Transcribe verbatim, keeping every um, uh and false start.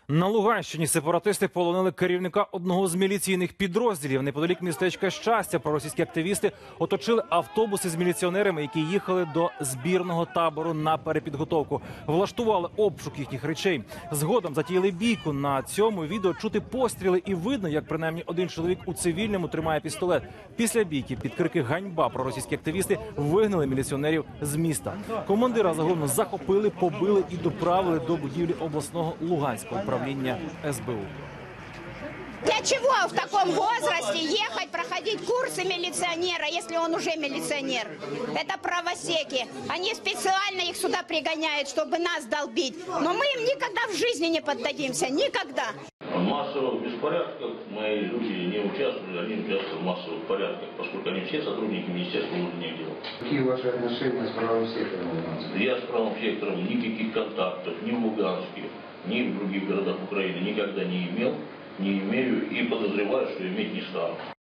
На Луганщині сепаратисти полонили керівника одного з міліційних підрозділів. Неподалік містечка Щастя проросійські активісти оточили автобуси з міліціонерами, які їхали до збірного табору на перепідготовку. Влаштували обшук їхніх речей. Згодом затіяли бійку. На цьому відео чути постріли і видно, як принаймні один чоловік у цивільному тримає пістолет. Після бійки під крики «Ганьба» проросійські активісти вигнали міліціонерів з міста. Командира загону захопили, побили і доправили до будівлі обласного Луганського управління ес бе у. Для чего в таком возрасте ехать, проходить курсы милиционера, если он уже милиционер? Это правосеки. Они специально их сюда пригоняют, чтобы нас долбить. Но мы им никогда в жизни не поддадимся. Никогда. В массовых беспорядках мои люди не участвовали, они участвовали в массовых порядках, поскольку они все сотрудники Министерства внутренних дел. Какие ваши отношения с правым сектором? Я с правым сектором никаких контактов ни в Луганске, ни в других городах Украины никогда не имел, не имею и подозреваю, что иметь не стану.